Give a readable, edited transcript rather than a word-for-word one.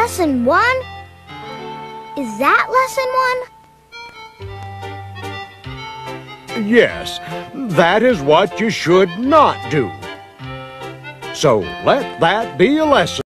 lesson 1? Is that lesson 1? Yes, that is what you should not do. So let that be a lesson.